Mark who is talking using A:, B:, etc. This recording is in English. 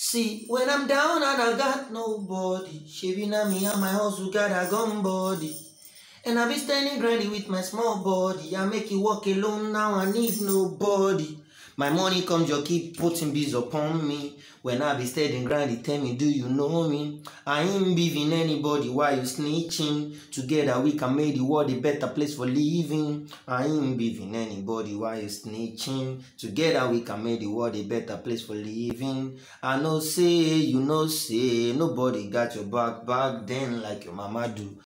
A: See, when I'm down and I got nobody, shaving at me and my hustle got a gun body. And I be standing grinding with my small body. I make you walk alone now, I need nobody. My money comes, you keep putting bills upon me. When I be steady grinding, tell me, do you know me? I ain't beefing anybody, why you snitching? Together we can make the world a better place for living. I ain't beefing anybody, why you snitching? Together we can make the world a better place for living. I know say, you know say, nobody got your back then like your mama do.